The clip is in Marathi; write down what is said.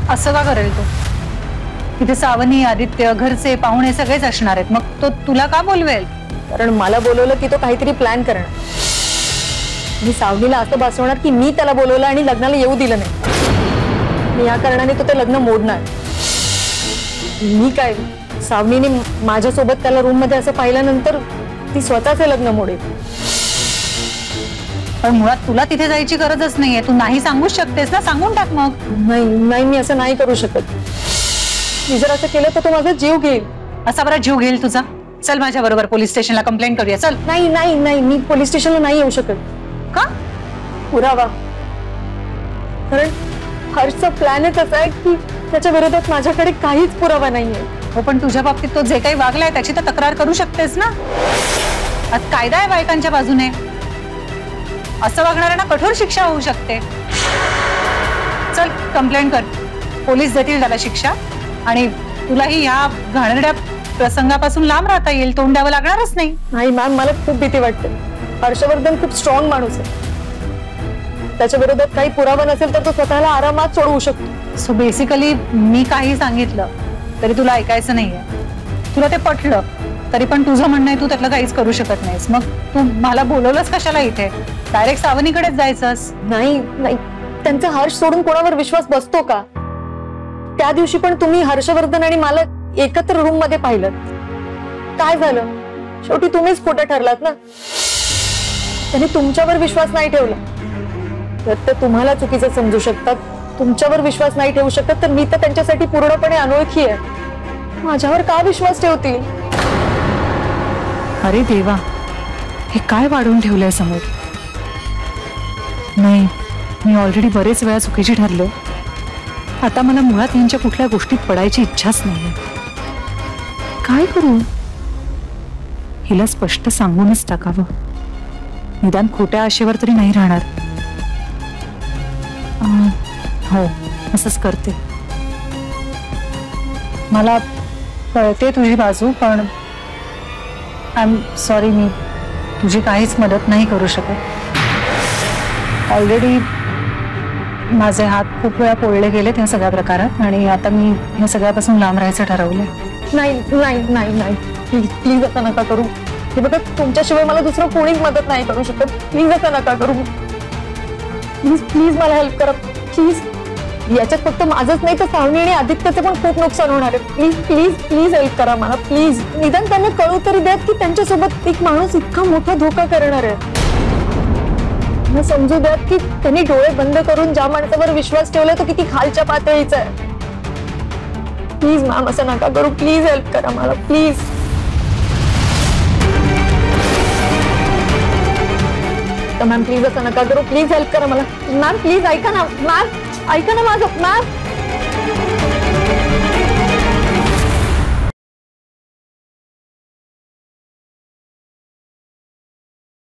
असं का करेल तो? तिथे सावनी, आदित्य, घरचे पाहुणे सगळेच असणार आहेत, मग तो तुला का बोलवेल? कारण मला बोलवलं की तो काहीतरी प्लॅन करणार. मी सावनीला असं बसवणार की मी त्याला बोलवलं आणि लग्नाला येऊ दिलं नाही. या कारणाने तो ते लग्न मोडणार. मी काय, सावनीने माझ्यासोबत त्याला रूम मध्ये असं पाहिल्यानंतर ती स्वतःचे लग्न मोडेल. पण मुळात तुला तिथे जायची गरजच नाहीये, तू नाही सांगूच शकतेस ना, सांगून टाक मग. नाही नाही, मी असं नाही करू शकत. मी जर असं केलं तर तो माझा जीव घेईल. असा बरा जीव घेईल तुझा? चल माझ्या बरोबर पोलीस स्टेशनला कंप्लेंट करूया. चल. नाही नाही नाही, मी पोलीस स्टेशनला नाही येऊ शकत. का? पुरावा. कारण हर्षचा प्लॅनच असा आहे की त्याच्या विरोधात माझ्याकडे काहीच पुरावा नाहीये. हो, पण तुझ्या बाबतीत तो जे काही वागलाय त्याची तर तक्रार करू शकतेस ना. आज कायदा आहे बायकांच्या बाजूने. असं वागणाऱ्यांना कठोर शिक्षा होऊ शकते. चल कंप्लेंट कर, पोलीस देतील त्याला शिक्षा आणि तुलाही ह्या घाणेरड्या प्रसंगापासून लांब राहता येईल. तोंड द्यावं लागणारच नाही. नाही मॅम, मला खूप भीती वाटते. हर्षवर्धन खूप स्ट्रॉंग माणूस आहे. त्याच्या विरोधात काही पुरावा नसेल तर तो स्वतःला आरामात सोडवू शकतो. सो बेसिकली मी काही सांगितलं तरी तुला ऐकायचं नाहीये. तुला ते पटलं तरी पण तुझं म्हणणं आहे तू त्यातलं काहीच करू शकत नाहीस. मग तू मला बोलवलंस कशाला इथे? डायरेक्ट सावनीकडेच जायचंस. नाही नाही, त्यांचा हर्ष सोडून कोणावर विश्वास बसतो का? त्या दिवशी पण तुम्ही हर्षवर्धन आणि मला एकत्र रूम मध्ये पाहिलं. काय झालं? शेवटी तुम्हीच खोटं ठरलात ना. त्यांनी तुमच्यावर विश्वास नाही ठेवला तर ते तुम्हाला चुकीचं समजू शकतात. तुमच्यावर विश्वास नाही ठेवू शकत तर मी तर त्यांच्यासाठी पूर्णपणे अनोळखी आहे. माझ्यावर का विश्वास ठेवतील? अरे देवा, हे काय वाढवून ठेवलंय समोर? नाही, मी ऑलरेडी बरेच वेळा चुकीची ठरले. आता मला मुळात यांच्या कुठल्या गोष्टीत पडायची इच्छाच नाही. काय करू? हिला स्पष्ट सांगूनच टाकावं. निदान खोट्या आशेवर तरी नाही राहणार. हो, असंच करते. मला कळते तुझी बाजू, पण आय एम सॉरी, मी तुझी काहीच मदत नाही करू शकत. ऑलरेडी माझे हात खूप वेळा पोळले गेलेत ह्या सगळ्या प्रकारात आणि आता मी ह्या सगळ्यापासून लांब राहायचं ठरवलंय. नाही नाही नाही नाही, प्लीज प्लीज असं नका करू. हे बघा, तुमच्याशिवाय मला दुसरं कोणीच मदत नाही करू शकत. प्लीज असं नका करू. प्लीज प्लीज मला हेल्प करा प्लीज. याच्यात फक्त माझंच नाही तर सावनी आणि आदित्यचं पण खूप नुकसान होणार आहे. प्लीज प्लीज प्लीज हेल्प करा मला प्लीज. निदान त्यांना कळू तरी द्यात की त्यांच्यासोबत एक माणूस इतका मोठा धोका करणार आहे. समजू द्यात की त्यांनी डोळे बंद करून ज्या माणसावर विश्वास ठेवला तो किती खालच्या पातळीचा आहे. प्लीज मॅम असं नका करू. प्लीज हेल्प करा मला प्लीज. मॅम प्लीज असं नका करू. प्लीज हेल्प करा मला. मॅम प्लीज ऐका ना. मॅम ऐका ना माझं. मॅम